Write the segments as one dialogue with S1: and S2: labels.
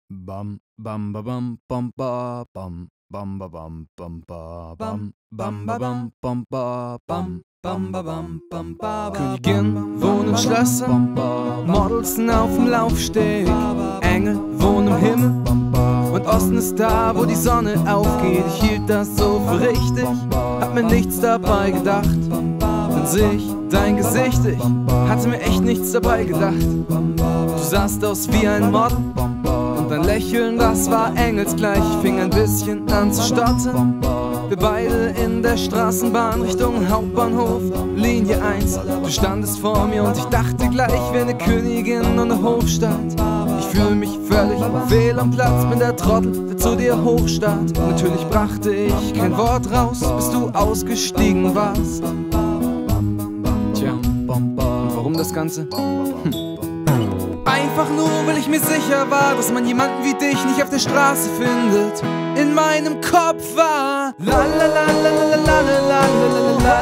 S1: Bam, bam, ba bam, bam, ba, bam, bam, ba bam, bam, ba, bam, bam, ba bam, bam, ba, bam, bam, ba bam, bam, ba,
S2: Königin wohnen in Schlössern, Models auf dem Laufsteg, Engel wohnen im Himmel und Osten ist da, wo die Sonne aufgeht. Ich hielt das so für richtig, hab mir nichts dabei gedacht. Dann seh ich dein Gesicht, ich hatte mir echt nichts dabei gedacht. Du sahst aus wie ein Model und dein Lächeln, das war engelsgleich. Ich fing ein bisschen an zu stottern. Wir beide in der Straßenbahn Richtung Hauptbahnhof, Linie 1. Du standest vor mir und ich dachte gleich, wie eine Königin und eine Hofstaat. Ich fühle mich völlig fehl am Platz, bin der Trottel, der zu dir hochstarrt. Natürlich brachte ich kein Wort raus, bis du ausgestiegen warst. Tja, und warum das Ganze? Einfach nur, weil ich mir sicher war, dass man jemanden wie dich nicht auf der Straße findet. In meinem Kopf war la la la la la la la la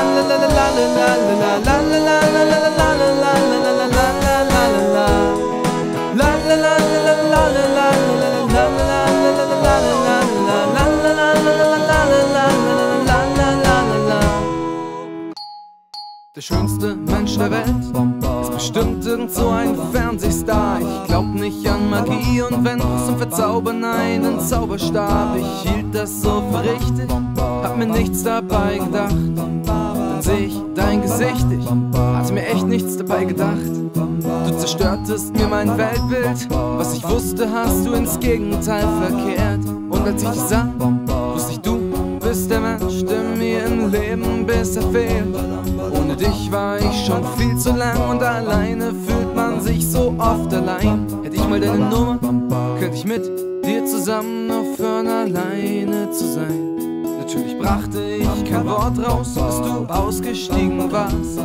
S2: der schönste Mensch der Welt ist bestimmt irgend so ein Fernsehstar. Ich glaub nicht an Magie und wenn zum Verzaubern einen Zauberstab. Ich hielt das so für richtig, hab mir nichts dabei gedacht. Dann seh ich dein Gesicht, ich hatte mir echt nichts dabei gedacht. Du zerstörtest mir mein Weltbild, was ich wusste, hast du ins Gegenteil verkehrt. Und als ich dich sah, wusste ich, du bist der Mensch, der mir im Leben bisher fehlt. Ohne dich war ich schon viel zu lang und alleine fühlt man sich so oft allein. Hätte ich mal deine Nummer, könnte ich mit dir zusammen aufhören, alleine zu sein. Natürlich brachte ich kein Wort raus, bis du ausgestiegen warst.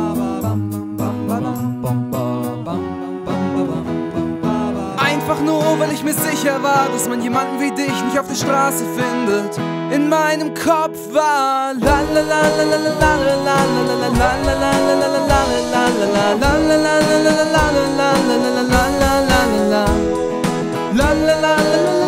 S2: Einfach nur, weil ich mir sicher war, dass man jemanden wie dich nicht auf der Straße findet. In meinem Kopf war la la la la la la la la la la la la la la la